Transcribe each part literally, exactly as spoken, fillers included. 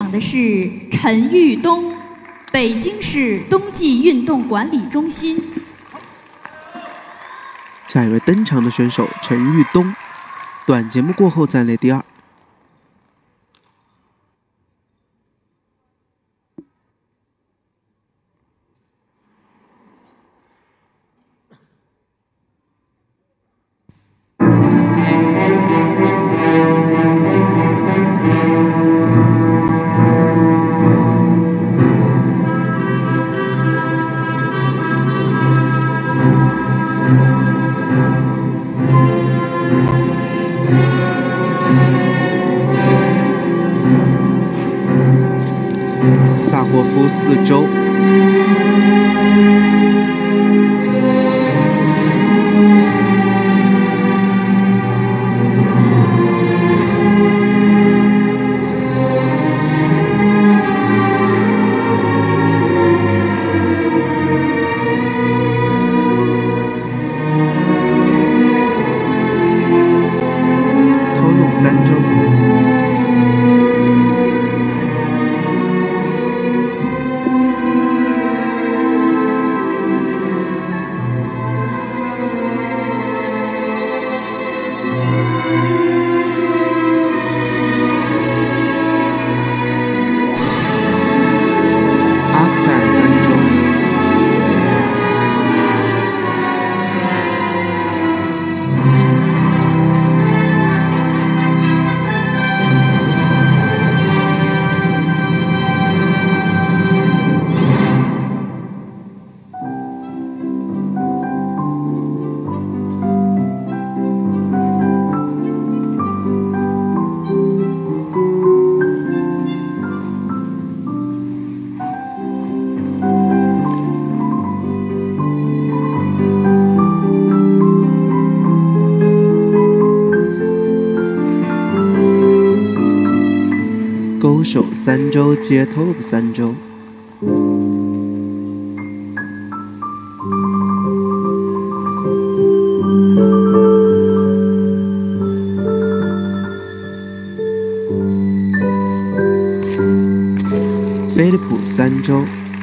场的是陈玉东，北京市冬季运动管理中心。 下一位登场的选手陈玉东，短节目过后暂列第二。萨霍夫四周，投入三周。勾手三周接 top 三周。飞利浦三周。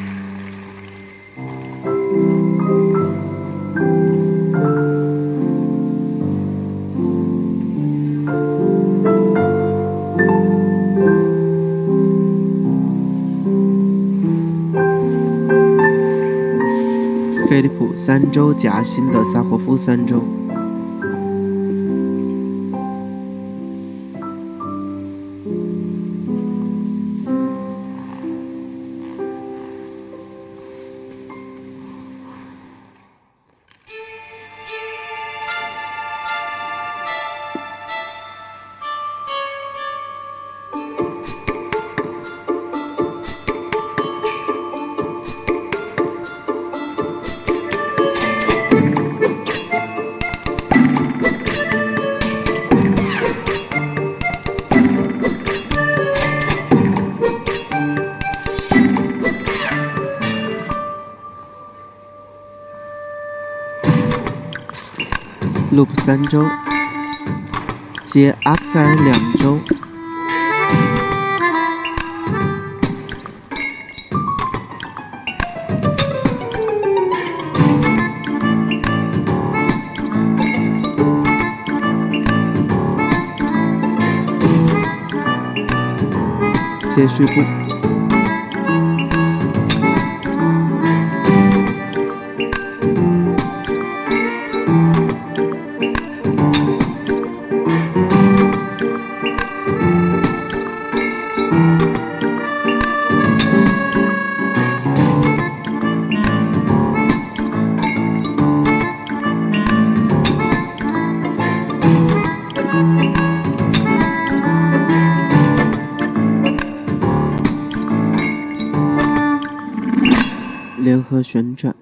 飞利浦三周夹心的萨霍夫三周。loop 三周，接阿克塞尔两周，接续步。联合旋转。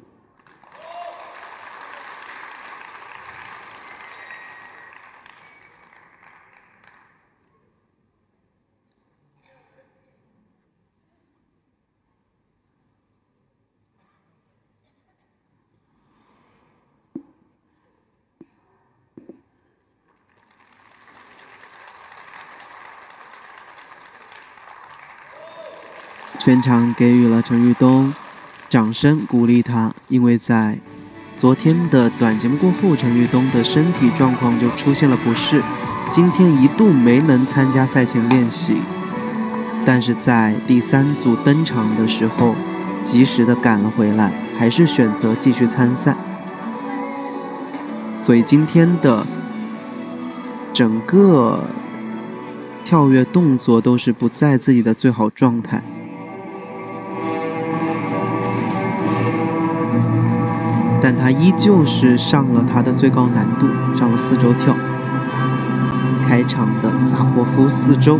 全场给予了陈玉东掌声鼓励他，因为在昨天的短节目过后，陈玉东的身体状况就出现了不适，今天一度没能参加赛前练习，但是在第三组登场的时候及时的赶了回来，还是选择继续参赛。所以今天的整个跳跃动作都是不在自己的最好状态。但他依旧是上了他的最高难度，上了四周跳。开场的萨霍夫四周，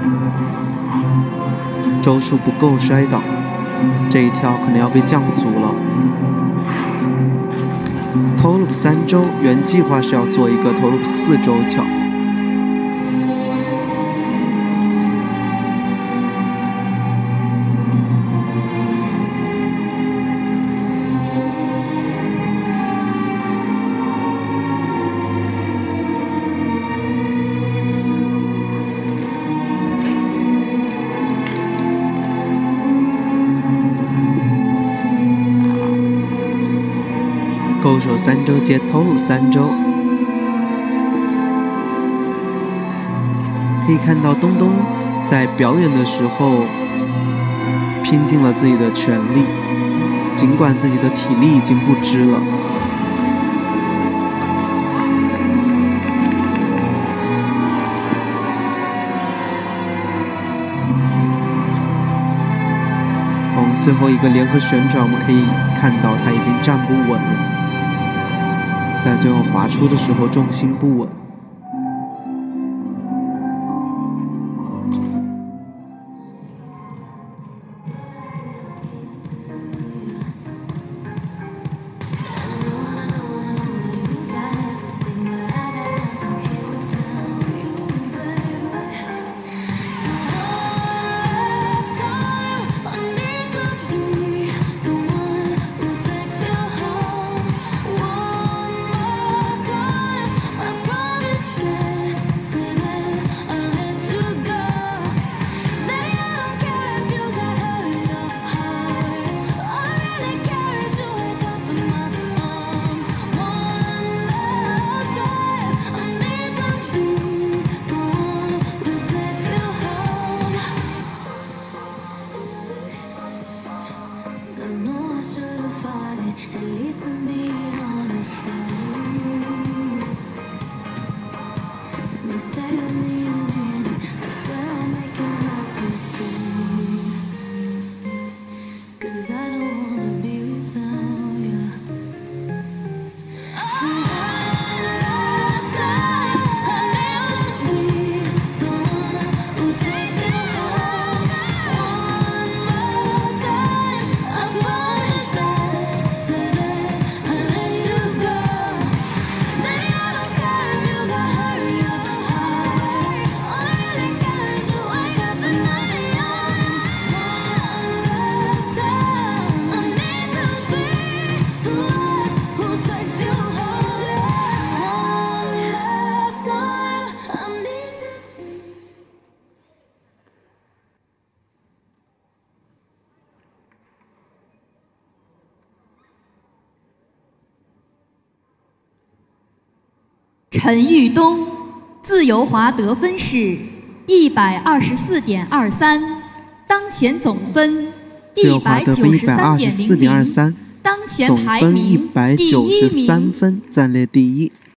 周数不够摔倒，这一跳可能要被降组了。头 loop 三周，原计划是要做一个头 loop 四周跳。勾手三周接头 loop 三周，可以看到东东在表演的时候拼尽了自己的全力，尽管自己的体力已经不支了。从最后一个联合旋转，我们可以看到他已经站不稳了。在最后滑出的时候重心不稳。 陈玉东，自由滑得分是一百二十四点二三，当前总分一百九十三点零零，当前排名第一名， 总分一百九十三分，暂列第一。